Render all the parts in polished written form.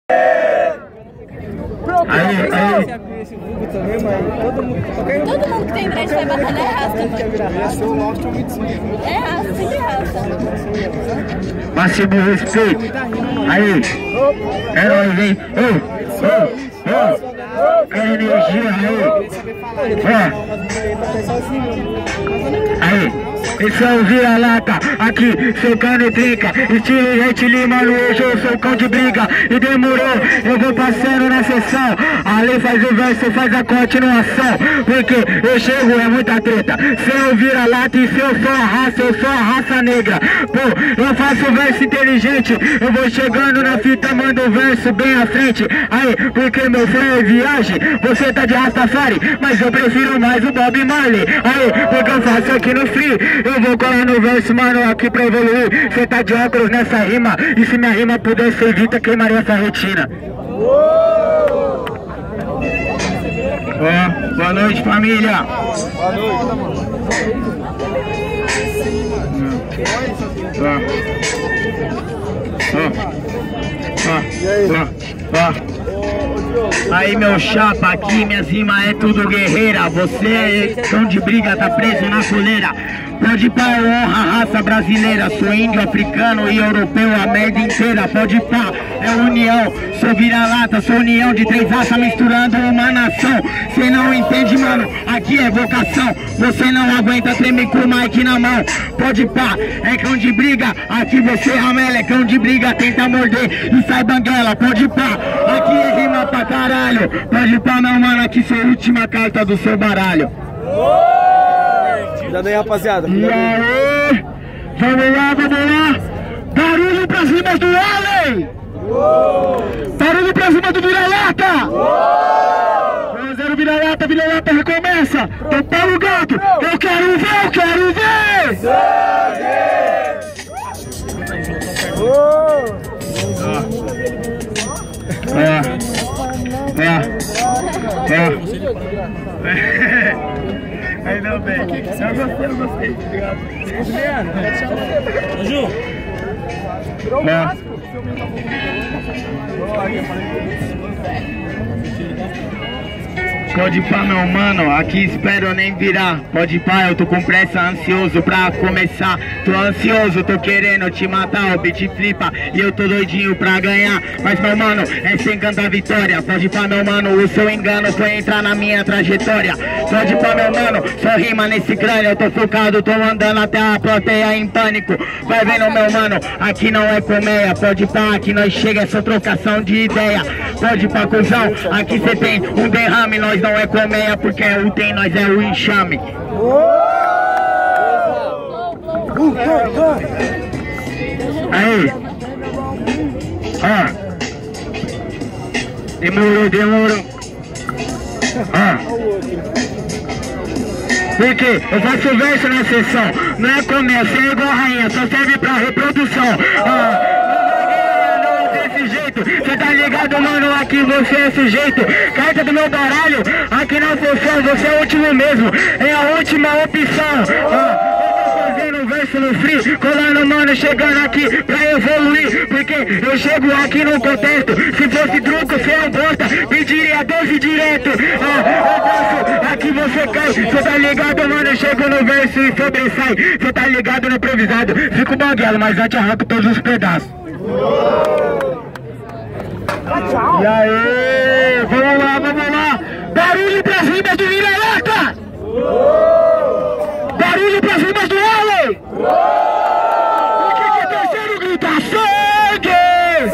Todo mundo que tem dread vai batalhar é rasta, mano. É rasta, sempre rasta. Máximo respeito. Aí, herói, vem. É energia, aí, esse é o vira-lata, aqui, socando e trinca, estilo Jet Li, mano, hoje eu sou cão de briga, e demorou, eu vou passando na sessão, ali faz o verso, faz a continuação, porque eu chego, é muita treta, se eu vira-lata e se eu sou a raça negra, pô, eu faço verso inteligente, eu vou chegando na fita, mando o verso bem à frente, aí, porque meu flow é viagem, você tá de Rastafari, mas eu prefiro mais o Bob Marley, aí, porque eu faço aqui no free, eu vou colar no verso, mano, aqui pra evoluir. Cê tá de óculos nessa rima, e se minha rima pudesse evita, queimaria essa retina. Boa noite, família. Boa noite. Aí meu chapa, aqui minhas rimas é tudo guerreira. Você é cão de briga, tá preso na coleira. Pode pá, eu honro a raça brasileira. Sou índio, africano e europeu, a merda inteira. Pode pá, é união. Sou vira-lata, sou união de três raças misturando uma nação. Cê não entende, mano, aqui é vocação. Você não aguenta tremer com o mic na mão. Pode pá, é cão de briga. Aqui você ramela, é cão de briga. Tenta morder e sai banguela. Pode pá, aqui é rima pra caralho. Pode pá, meu mano, aqui sua última carta do seu baralho. Cuidado aí, rapaziada. E aí, vamos lá. Barulho pra cima do Allen! Barulho pra cima do vira-lata! 1-0 vira-lata recomeça! Tô pau no gato! Eu quero ver! Aí não, velho. Eu gostei. Obrigado. Ju. Pode pá, meu mano, aqui espero nem virar. Pode pá, eu tô com pressa, ansioso pra começar. Tô ansioso, tô querendo te matar. O beat flipa e eu tô doidinho pra ganhar. Mas meu mano, é sem cantar vitória. Pode pá, meu mano, o seu engano foi entrar na minha trajetória. Pode pá, meu mano, só rima nesse crânio. Eu tô focado, tô andando até a plateia em pânico. Vai vendo, meu mano, aqui não é colmeia. Pode pá, aqui nós chega, é só trocação de ideia. Pode pá, cuzão, aqui cê tem um derrame. Nós não é colmeia porque é o tem, nós é o enxame. Aí, demorou. Porque eu faço verso na sessão, não é colmeia, você é igual a rainha, só serve pra reprodução. Cê tá ligado, mano, aqui você é sujeito. Carta do meu baralho, aqui na função, você é o último mesmo. É a última opção. Eu tô fazendo verso no free, colando, mano, chegando aqui pra evoluir. Porque eu chego aqui no contexto. Se fosse truco, cê é um bosta, pediria 12 direto. Eu danço, aqui você cai. Cê tá ligado, mano, eu chego no verso e sobressai. Cê tá ligado no improvisado, fico banguelo, mas antes arranco todos os pedaços. E aí, vamos lá. Barulho pra cima do vira-lata! Barulho pra cima do Allen! O que é terceiro grita? Sangue!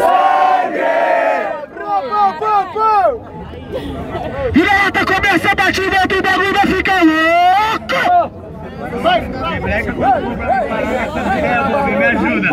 Vira-lata começa a bater e volta, o bagulho vai ficar louco! Me ajuda!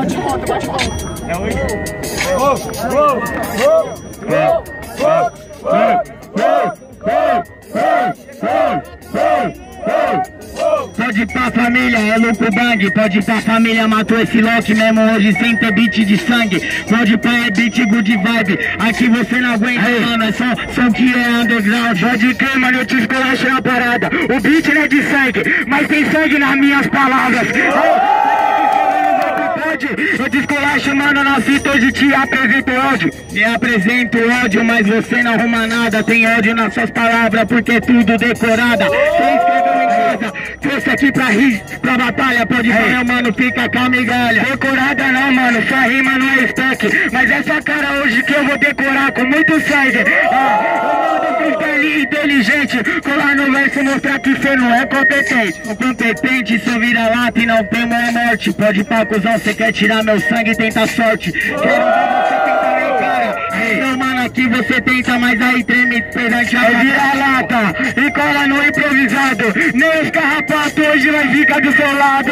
Pode pá, família, é louco bang. Pode pá, família, matou esse lock mesmo hoje sem ter beat de sangue. Pode pá, é beat good vibe. Aqui você não aguenta, mano, é só que é underground. Pode crer, mano, eu te esculacho na parada. O beat não é de sangue, mas tem sangue nas minhas palavras. pode. Eu descolacho, mano, na fita, hoje te apresento ódio. Me apresento ódio, mas você não arruma nada. Tem ódio nas suas palavras, porque é tudo decorada. Você escreveu em casa, trouxe aqui pra rir, pra batalha. Pode ver, meu mano, fica com a migalha. Decorada não, mano, sua rima não é estoque. Mas essa cara hoje que eu vou decorar com muito sangue. Inteligente, colar no verso, mostrar que cê não é competente. O competente, seu vira-lata e não tem a morte. Pode ir pra cuzão, cê quer tirar meu sangue e tenta sorte. Quero ver você tentar minha cara. Não, mano, aqui você tenta, mas aí treme perante a vira-lata e cola no improvisado. Nem os carrapatos hoje vai ficar do seu lado.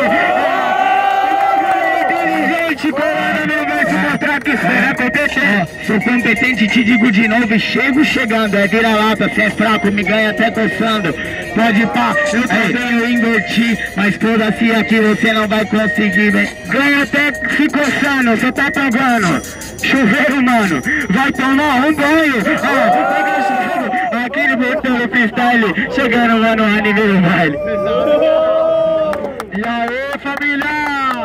Inteligente, colar no meu verso, mostrar que cê é competente. Sou competente, te digo de novo e chego chegando. É vira-lata, cê é fraco, me ganha até coçando. Pode pá, eu também eu inverti, mas foda-se aqui você não vai conseguir, né? Ganha até se coçando, cê tá pagando. Chuveiro, mano, vai tomar um banho. Pega chuveiro, aquele botão no freestyle, chegando lá no nível do baile. E aí, família?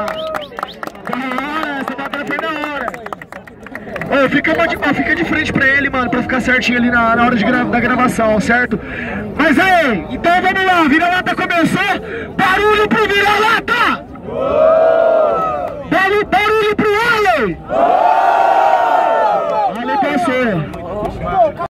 Ô, fica de frente pra ele, mano, pra ficar certinho ali na hora da gravação, certo? Mas aí, então vamos lá, vira-lata começou, barulho pro vira-lata!